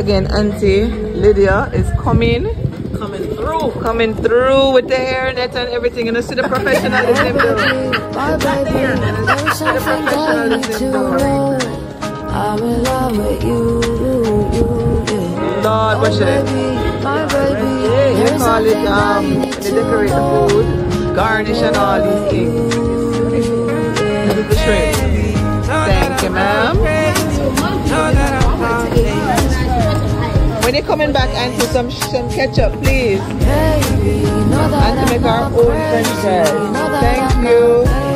again, Auntie Lydia is coming through with the hairnet and everything. And you see the professionalism though. I'm in love with you. Lord, what's it? You call it, they decorate the food, garnish and all these things. This is the shrimp. Thank you, ma'am. When you're coming back, Auntie, some ketchup, please. And to make our own French fries. Thank you.